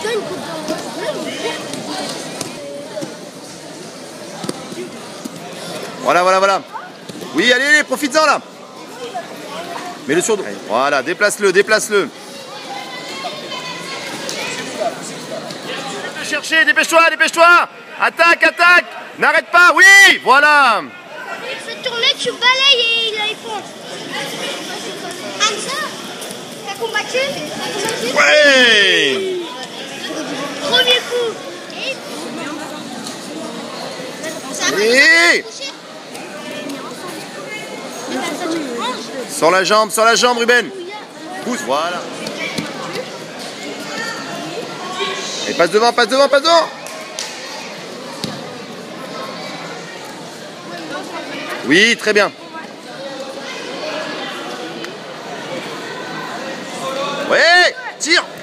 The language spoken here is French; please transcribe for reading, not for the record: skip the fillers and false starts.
Voilà, voilà, voilà. Oui, allez, allez, profites-en là. Mets-le sur dos. Voilà, déplace-le, déplace-le. Chercher, dépêche-toi, dépêche-toi. Attaque, attaque. N'arrête pas, oui, voilà. Fais tourner, tu balayes et il fonce. Hamza, t'as combattu? Ouais. Premier coup. Et... Sur la jambe, Ruben. Pousse, voilà. Et passe devant, passe devant, passe devant. Oui, très bien. Ouais, tire.